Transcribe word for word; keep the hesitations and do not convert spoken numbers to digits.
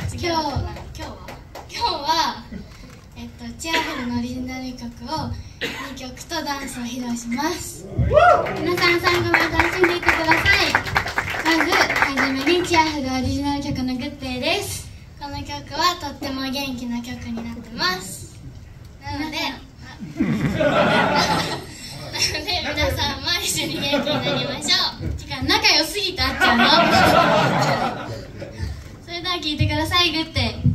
今日今日は今日はえっとチアフルのオリジナル曲をにきょくとダンスを披露します。皆さん最後まで楽しんでいってください。まずはじめにチアフルオリジナル曲のグッデイです。この曲はとっても元気な曲になってます。なのでなので皆さんも一緒に元気になりましょう。てか仲良すぎてあっちゃうのそれでは聴いてください。グッデイ。